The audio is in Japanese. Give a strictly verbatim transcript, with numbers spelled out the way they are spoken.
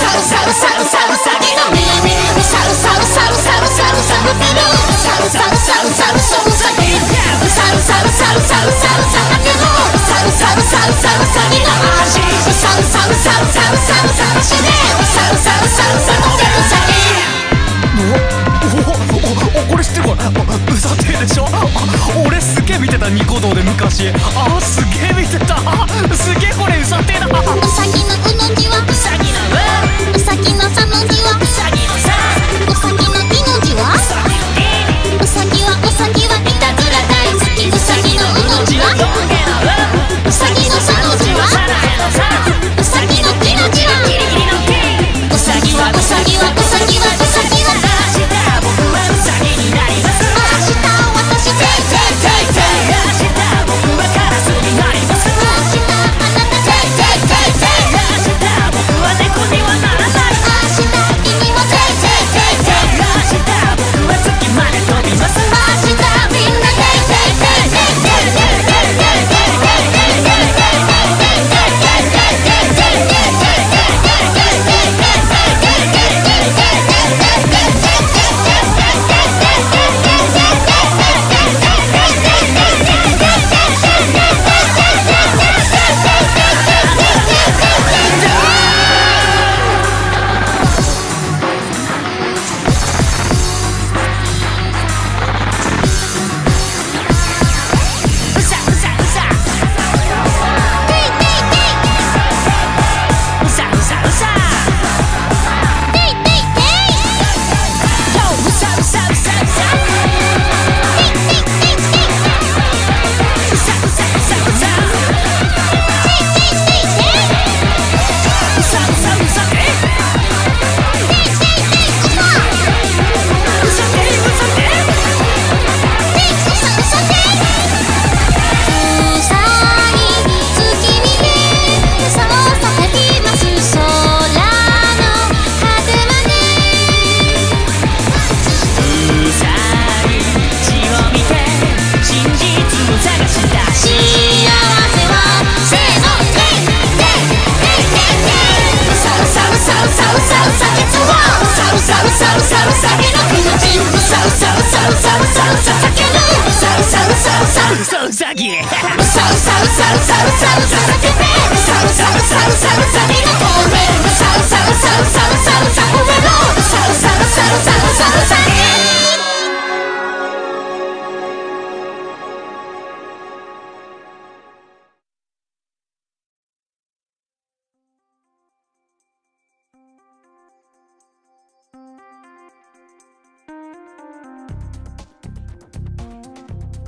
これ知ってるかな。うさてでしょ。俺すげえ見てたニコ動で昔。あーすげえ見てた。すげえこれうさてだ。うさぎのうの字はうさぎのう、うさぎのさの字はうさぎのさ、うさぎのいの字はうさぎのい、うさぎはうさぎはいたずら大好き。うさぎのうの字はようげのう、うさぎのさの字はさらへのさ、うさぎのきの字はギリギリのき、うさぎはうさぎはうさぎはうさぎは明日僕はうさぎになります。明日私ていていていて、明日僕はカラスになります。明日あなたていていていて、明日僕は猫にはならない。明日君もていていていて、明日僕は月まで飛びます。明日みんなていていていていていていてうさうさうさうさうさぎうさうさうさうさうさうさ